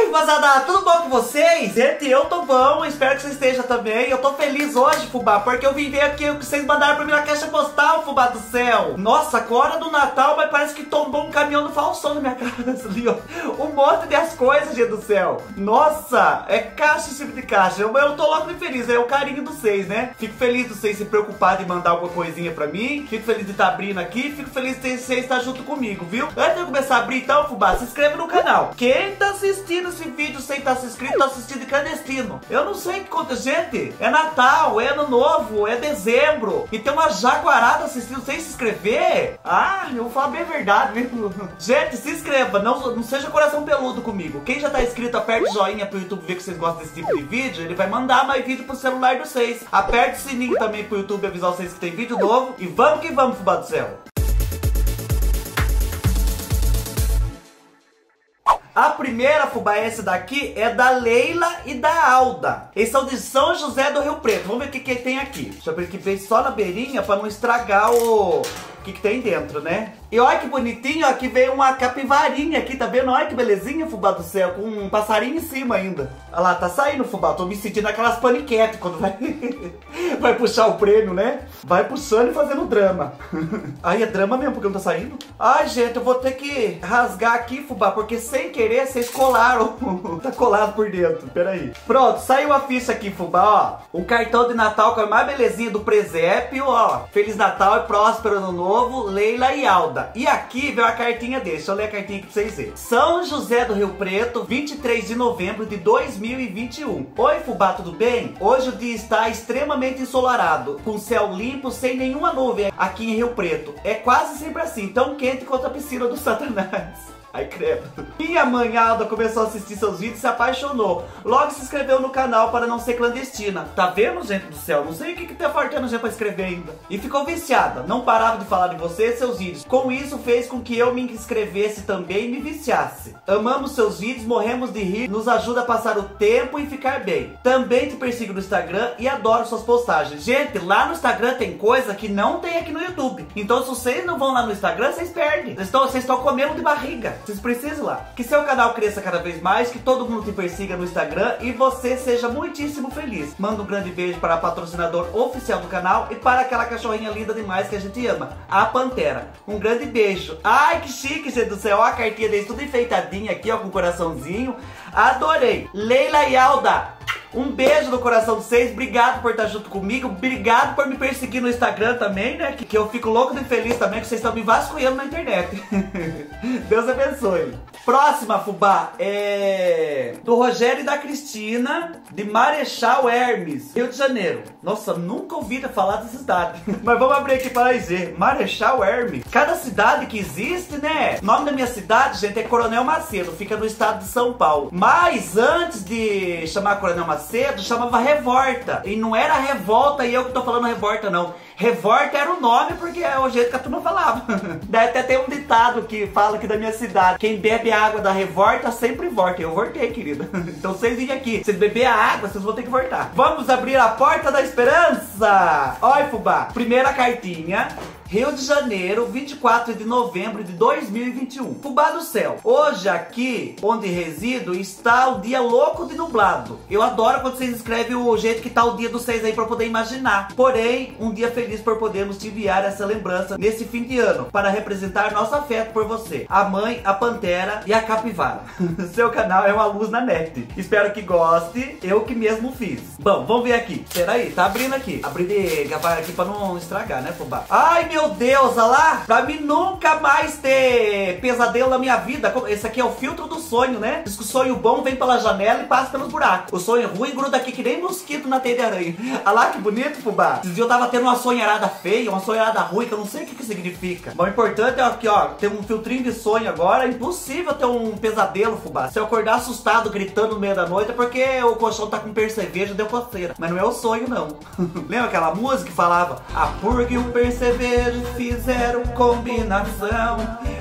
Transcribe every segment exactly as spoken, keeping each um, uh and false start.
Fubazada, tudo bom com vocês? Gente, eu tô bom, espero que você esteja também. Eu tô feliz hoje, Fubá, porque eu vim ver aqui o que vocês mandaram pra mim na caixa postal, Fubá do céu. Nossa, agora do Natal, mas parece que tombou um caminhão do Faustão na minha casa ali, ó. Um monte de as coisas, gente do céu. Nossa, é caixa em cima de caixa. Eu, eu tô logo feliz, é o carinho dos seis, né? Fico feliz de vocês se preocuparem em mandar alguma coisinha pra mim. Fico feliz de estar abrindo aqui, fico feliz de vocês estar junto comigo, viu? Antes de eu começar a abrir então, Fubá, se inscreve no canal. Quem tá assistindo esse vídeo sem estar inscrito, tá assistindo de clandestino. Eu não sei o que conta, gente. É Natal, é Ano Novo, é dezembro. E tem uma jaguarada assistindo sem se inscrever. Ah, eu vou falar bem a verdade, viu? Gente, se inscreva, não, não seja coração peludo comigo. Quem já tá inscrito, aperte o joinha pro YouTube ver que vocês gostam desse tipo de vídeo. Ele vai mandar mais vídeo pro celular de vocês. Aperte o sininho também pro YouTube avisar vocês que tem vídeo novo. E vamos que vamos, Fubá do céu. A primeira, Fubá, essa daqui é da Leila e da Alda. Eles são de São José do Rio Preto. Vamos ver o que, que tem aqui. Deixa eu ver que veio só na beirinha pra não estragar o... o que, que tem dentro, né? E olha que bonitinho, ó, que veio uma capivarinha aqui, tá vendo? Olha que belezinha, Fubá do céu, com um passarinho em cima ainda. Olha lá, tá saindo, Fubá, tô me sentindo aquelas paniquetes quando vai, vai puxar o prêmio, né? Vai puxando e fazendo drama. Aí é drama mesmo, porque não tá saindo. Ai, gente, eu vou ter que rasgar aqui, Fubá, porque sem querer vocês colaram. Tá colado por dentro, peraí. Pronto, saiu a ficha aqui, Fubá, ó. O cartão de Natal com a mais belezinha do presépio, ó. Feliz Natal e próspero Ano Novo, Leila e Alda. E aqui veio a cartinha dele. Deixa eu ler a cartinha aqui pra vocês verem. São José do Rio Preto, vinte e três de novembro de dois mil e vinte e um. Oi, Fubá, tudo bem? Hoje o dia está extremamente ensolarado, com céu limpo, sem nenhuma nuvem aqui em Rio Preto. É quase sempre assim, tão quente quanto a piscina do Satanás. Ai, credo. Minha mãe Alda começou a assistir seus vídeos e se apaixonou. Logo se inscreveu no canal para não ser clandestina. Tá vendo, gente do céu? Não sei o que que tá faltando gente pra escrever ainda. E ficou viciada. Não parava de falar de você e seus vídeos. Com isso fez com que eu me inscrevesse também e me viciasse. Amamos seus vídeos, morremos de rir. Nos ajuda a passar o tempo e ficar bem. Também te persigo no Instagram e adoro suas postagens. Gente, lá no Instagram tem coisa que não tem aqui no YouTube. Então se vocês não vão lá no Instagram, vocês perdem. Vocês estão, vocês estão comendo de barriga. Vocês precisam lá. Que seu canal cresça cada vez mais, que todo mundo te persiga no Instagram e você seja muitíssimo feliz. Manda um grande beijo para o patrocinador oficial do canal e para aquela cachorrinha linda demais que a gente ama, a Pantera. Um grande beijo. Ai, que chique, gente do céu. Ó, a cartinha deles tudo enfeitadinha aqui, ó, com um coraçãozinho. Adorei. Leila e Alda, um beijo no coração de vocês, obrigado por estar junto comigo, obrigado por me perseguir no Instagram também, né, que, que eu fico louco de feliz também, que vocês estão me vasculhando na internet. Deus abençoe. Próxima, Fubá, é do Rogério e da Cristina, de Marechal Hermes, Rio de Janeiro. Nossa, nunca ouvi falar dessa cidade. Mas vamos abrir aqui para dizer, Marechal Hermes. Cada cidade que existe, né? O nome da minha cidade, gente, é Coronel Macedo, fica no estado de São Paulo. Mas antes de chamar Coronel Macedo, chamava Revolta. E não era Revolta e eu que tô falando Revolta, não. Revolta era o nome porque é o jeito que a turma falava. Daí até tem um ditado que fala aqui da minha cidade: quem bebe a água da revolta sempre volta. Eu voltei, querida. Então vocês vêm aqui, vocês beber a água, vocês vão ter que voltar. Vamos abrir a porta da esperança. Olha, Fubá, primeira cartinha. Rio de Janeiro, vinte e quatro de novembro de dois mil e vinte e um. Fubá do céu. Hoje aqui, onde resido, está o dia louco de nublado. Eu adoro quando vocês escrevem o jeito que tá o dia dos seis aí pra poder imaginar. Porém, um dia feliz por podermos te enviar essa lembrança nesse fim de ano, para representar nosso afeto por você. A mãe, a Pantera e a Capivara. Seu canal é uma luz na net. Espero que goste. Eu que mesmo fiz. Bom, vamos ver aqui. Peraí, tá abrindo aqui. Abri de gravar aqui pra não estragar, né, Fubá? Ai, meu Meu Deus, olha lá, pra mim nunca mais ter pesadelo na minha vida. Esse aqui é o filtro do sonho, né? Diz que o sonho bom vem pela janela e passa pelos buracos. O sonho ruim gruda aqui que nem mosquito na teia de aranha. Olha lá que bonito, Fubá. Esses dias eu tava tendo uma sonharada feia, uma sonharada ruim, que eu não sei o que que significa. Mas o importante é que, ó, tem um filtrinho de sonho agora. É impossível ter um pesadelo, Fubá. Se eu acordar assustado, gritando no meio da noite, é porque o colchão tá com percevejo, deu coceira. Mas não é o sonho, não. Lembra aquela música que falava: a purga e o percevejo fizeram combinação.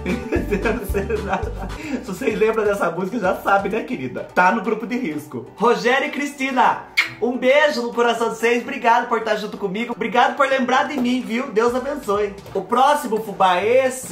Se vocês lembram dessa música, já sabe, né, querida? Tá no grupo de risco. Rogério e Cristina, um beijo no coração de vocês. Obrigado por estar junto comigo. Obrigado por lembrar de mim, viu? Deus abençoe. O próximo, Fubá, esse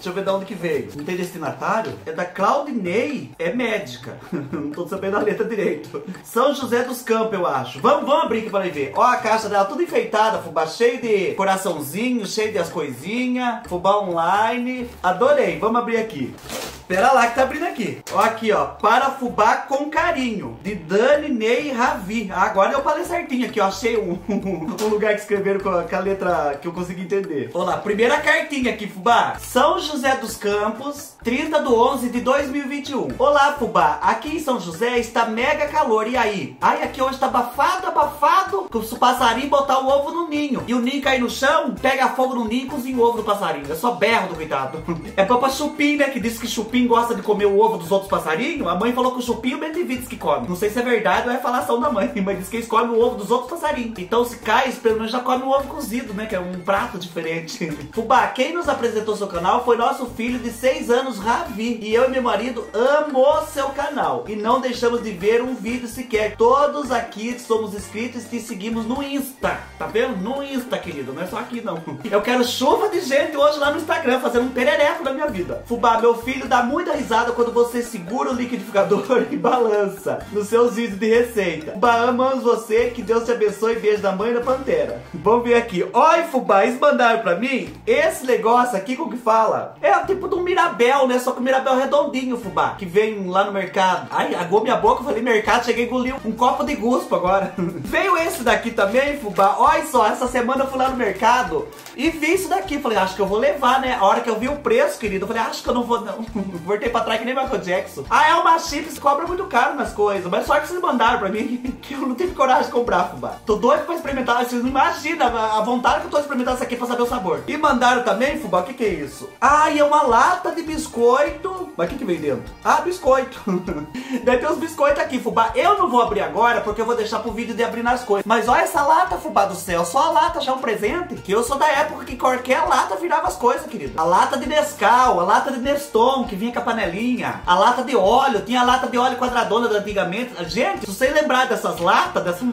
Deixa eu ver de onde que veio. Não tem destinatário? É da Claudinei. É médica. Não tô sabendo a letra direito. São José dos Campos, eu acho. Vamos, vamos abrir aqui pra ver. Ó a caixa dela, tudo enfeitada, fubá. Cheio de coraçãozinho, cheio de as coisinhas. Fubá online. Adorei. Vamos abrir aqui. Pera lá que tá abrindo aqui. Ó aqui, ó. Para fubá com carinho. De Dani, Ney e Ravi. Ah, agora eu falei certinho aqui, ó. Achei um, um lugar que escreveram com a, com a letra que eu consegui entender. Olha lá, primeira cartinha aqui, fubá. São José dos Campos, trinta de onze de dois mil e vinte e um. Olá, fubá. Aqui em São José está mega calor. E aí? Ai, aqui hoje tá abafado, abafado. Que o passarinho botar o ovo no ninho. E o ninho cair no chão, pega fogo no ninho e cozinha o ovo do passarinho. É só berro do coitado. É pra chupim, né? Que diz que chupim gosta de comer o ovo dos outros passarinhos. A mãe falou que o chupim o Benevides que come. Não sei se é verdade ou é falação da mãe, mas diz que eles comem o ovo dos outros passarinhos. Então se cai, pelo menos já come o ovo cozido, né? Que é um prato diferente. Fubá, quem nos apresentou seu canal foi nosso filho de seis anos, Ravi. E eu e meu marido amamos seu canal. E não deixamos de ver um vídeo sequer. Todos aqui somos inscritos e te seguimos no Insta. Tá vendo? No Insta, querido. Não é só aqui, não. Eu quero chuva de gente hoje lá no Instagram, fazendo um perereco na minha vida. Fubá, meu filho dá muita risada quando você segura o liquidificador e balança nos seus vídeos de receita. Fubá, amamos você, que Deus te abençoe. Beijo da mãe da Pantera. Vamos ver aqui. Oi, fubá, eles mandaram pra mim esse negócio aqui, como que fala? É o tipo de um Mirabel, né? Só que o Mirabel redondinho, fubá, que vem lá no mercado. Ai, agou minha boca, eu falei mercado, cheguei a engolir um copo de guspo agora. Veio esse daqui também, fubá. Olha só, essa semana eu fui lá no mercado e vi isso daqui. Falei, acho que eu vou levar, né? A hora que eu vi o preço, querido, eu falei, acho que eu não vou, não. Voltei pra trás que nem Michael Jackson. Ah, é uma chips, cobra muito caro nas coisas. Mas só que vocês mandaram pra mim que eu não tive coragem de comprar, fubá. Tô doido pra experimentar. Vocês não imaginam a vontade que eu tô experimentando isso aqui pra saber o sabor. E mandaram também, fubá, o que que é isso? Ah, e é uma lata de biscoito. Mas o que que vem dentro? Ah, biscoito. Deve ter uns biscoitos aqui, fubá. Eu não vou abrir agora porque eu vou deixar pro vídeo de abrir nas coisas. Mas olha essa lata, fubá do céu. Só a lata já é um presente. Que eu sou da época que qualquer lata virava as coisas, querido. A lata de Nescau, a lata de Neston, que vinha com a panelinha. A lata de óleo. Tinha a lata de óleo quadradona da antigamente. Gente, se vocês lembrarem dessas latas, dessas...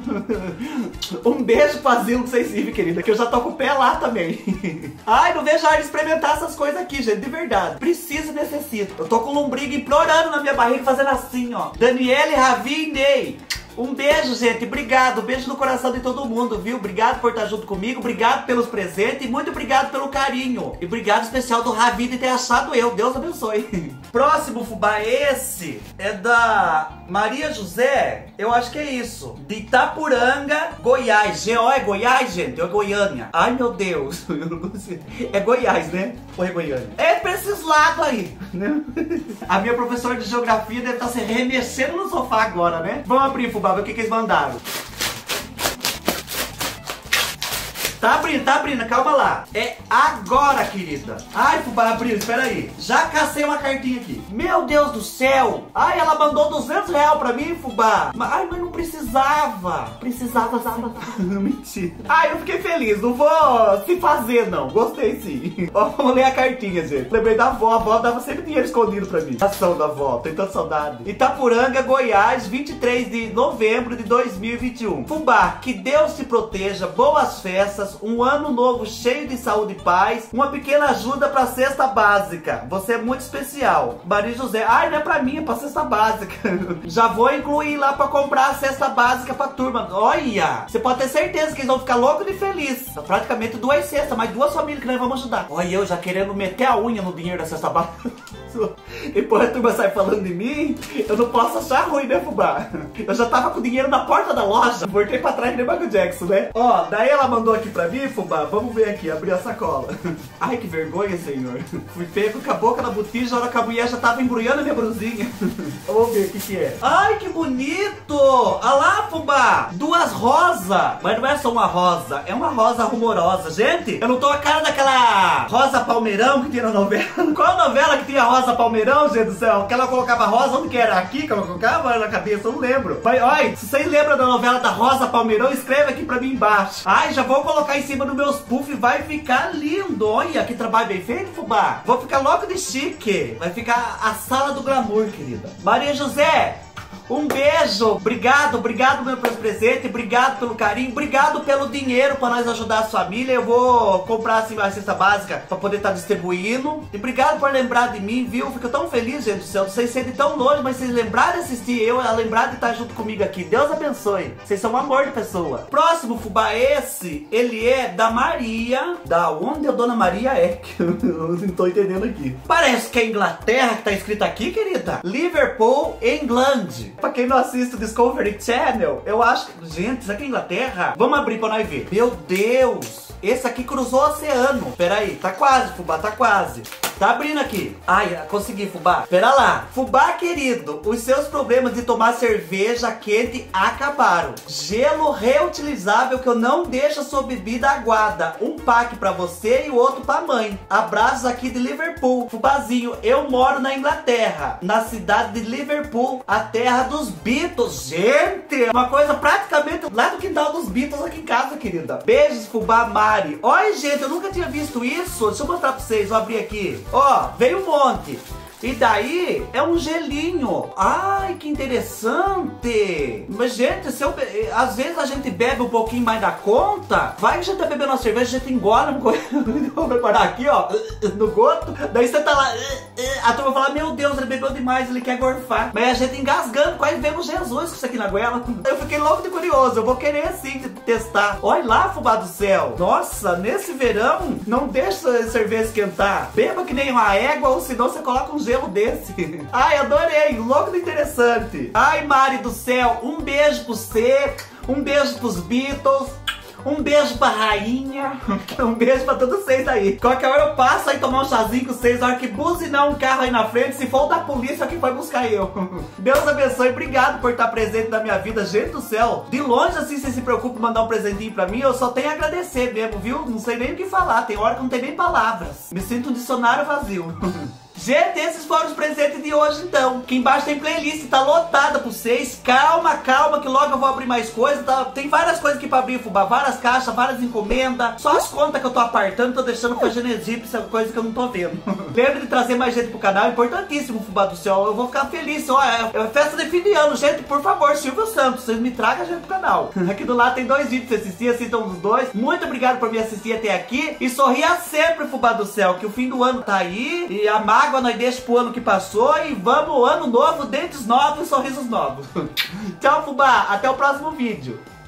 um beijo pro asilo que vocês vivem, querida. Que eu já tô com o pé lá também. Ai, não vejo a hora de experimentar essas coisas aqui, gente. De verdade. Preciso e necessito. Eu tô com lombriga implorando na minha barriga, fazendo assim, ó. Daniele, Ravi e Ney. Um beijo, gente. Obrigado. Beijo no coração de todo mundo, viu? Obrigado por estar junto comigo. Obrigado pelos presentes. E muito obrigado pelo carinho. E obrigado especial do Ravi de ter achado eu. Deus abençoe. Próximo fubá, esse é da Maria José. Eu acho que é isso. De Itapuranga, Goiás. G O é Goiás, gente? Ou é Goiânia? Ai, meu Deus. Eu não consigo. É Goiás, né? Ou é Goiânia? É pra esses lados aí, né? A minha professora de geografia deve estar se remexendo no sofá agora, né? Vamos abrir, fubá. O que que eles mandaram? Tá abrindo, tá abrindo, calma lá. É agora, querida. Ai, fubá, abriu, espera aí. Já cacei uma cartinha aqui. Meu Deus do céu. Ai, ela mandou duzentos reais pra mim, fubá. Ai, mas não precisava. Precisava, precisava. Mentira. Ai, eu fiquei feliz. Não vou se fazer, não. Gostei sim. Ó, vamos ler a cartinha, gente. Lembrei da avó. A avó dava sempre dinheiro escondido pra mim. Ação da avó. Tem tanta saudade. Itapuranga, Goiás, vinte e três de novembro de dois mil e vinte e um. Fubá, que Deus te proteja. Boas festas. Um ano novo cheio de saúde e paz. Uma pequena ajuda pra cesta básica. Você é muito especial. Maria José. Ai, não é pra mim, é pra cesta básica. Já vou incluir lá pra comprar a cesta básica pra turma. Olha, você pode ter certeza que eles vão ficar loucos de feliz. Praticamente duas cestas, mais duas famílias que nós vamos ajudar. Olha, eu já querendo meter a unha no dinheiro da cesta básica. Depois a turma sai falando de mim. Eu não posso achar ruim, né, fubá? Eu já tava com o dinheiro na porta da loja. Voltei pra trás que nem Michael Jackson, né? Ó, daí ela mandou aqui pra mim, fubá. Vamos ver aqui, abrir a sacola. Ai, que vergonha, senhor. Fui pego com a boca na botija, a hora que a mulher já tava embrulhando a minha brusinha. Vamos ver o que que é. Ai, que bonito! Olha lá, fubá. Duas rosas. Mas não é só uma rosa, é uma rosa rumorosa. Gente, eu não tô a cara daquela Rosa Palmeirão que tinha na novela. Qual a novela que tinha Rosa Palmeirão, gente do céu? Que ela colocava rosa, onde que era? Aqui que ela colocava na cabeça, eu não lembro. Mas, olha, se vocês lembram da novela da Rosa Palmeirão, escreve aqui pra mim embaixo. Ai, já vou colocar em cima dos meus puffs, vai ficar lindo. Olha, que trabalho bem feito, fubá. Vou ficar logo de chique. Vai ficar a sala do glamour, querida. Maria José, Um beijo. Obrigado, obrigado pelo presente. Obrigado pelo carinho. Obrigado pelo dinheiro pra nós ajudar a família. Eu vou comprar assim uma cesta básica pra poder estar distribuindo. E obrigado por lembrar de mim, viu? Fico tão feliz, gente do céu. Vocês serem tão longe, mas vocês lembrarem de assistir eu, a lembrar de estar junto comigo aqui. Deus abençoe. Vocês são um amor de pessoa. Próximo fubá, esse, ele é da Maria. Da onde a Dona Maria é? Que eu não tô entendendo aqui. Parece que é Inglaterra que tá escrito aqui, querida. Liverpool, England. Pra quem não assiste o Discovery Channel, eu acho que... Gente, isso aqui é Inglaterra? Vamos abrir pra nós ver. Meu Deus. Esse aqui cruzou o oceano. Pera aí, tá quase, fubá, tá quase. Tá abrindo aqui. Ai, consegui, fubá. Pera lá. Fubá, querido, os seus problemas de tomar cerveja quente acabaram. Gelo reutilizável que eu não deixo a sua bebida aguada. Um pack pra você e o outro pra mãe. Abraços aqui de Liverpool. Fubazinho, eu moro na Inglaterra, na cidade de Liverpool, a terra dos Beatles. Gente, uma coisa praticamente lá do quintal dos Beatles aqui em casa, querida. Beijos, fubá, Mari. Olha, gente, eu nunca tinha visto isso. Deixa eu mostrar pra vocês, vou abrir aqui. Ó, veio um monte. E daí é um gelinho. Ai, que interessante. Mas, gente, se eu, às vezes a gente bebe um pouquinho mais da conta. Vai que a gente tá bebendo uma cerveja, a gente engole uma coisa. Vou preparar aqui, ó, no goto. Daí você tá lá, a turma fala, meu Deus, ele bebeu demais, ele quer gorfar. Mas a gente engasgando, quase vemos Jesus com isso aqui na goela. Eu fiquei louco de curioso, eu vou querer assim testar. Olha lá, fubá do céu. Nossa, nesse verão, não deixa a cerveja esquentar. Beba que nem uma égua, ou senão você coloca um gelo desse. Ai, adorei, louco de interessante. Ai, Mari do céu, um beijo pro você, um beijo pros Beatles, um beijo pra rainha, um beijo pra todos vocês aí. Qualquer hora eu passo aí tomar um chazinho com vocês, na hora que buzinar um carro aí na frente, se for o da polícia que vai buscar eu. Deus abençoe, obrigado por estar presente na minha vida, gente do céu. De longe assim, você se preocupa em mandar um presentinho pra mim, eu só tenho a agradecer mesmo, viu? Não sei nem o que falar, tem hora que não tem nem palavras. Me sinto um dicionário vazio. Gente, esses foram os presentes de hoje então. Aqui embaixo tem playlist, tá lotada pra vocês. Calma, calma, que logo eu vou abrir mais coisas, tá? Tem várias coisas aqui pra abrir, fubá. Várias caixas, várias encomendas. Só as contas que eu tô apartando, tô deixando com a Genegip, essa coisa que eu não tô vendo. Lembre de trazer mais gente pro canal, importantíssimo, fubá do céu. Eu vou ficar feliz. Ó, é, é festa de fim de ano, gente. Por favor, Silvio Santos, vocês me tragam a gente pro canal. Aqui do lado tem dois vídeos pra você assistir, assistam os dois. Muito obrigado por me assistir até aqui. E sorria sempre, fubá do céu, que o fim do ano tá aí. E a mágoa nós deixa pro ano que passou e vamos, ano novo, dentes novos, sorrisos novos. Tchau, fubá, até o próximo vídeo.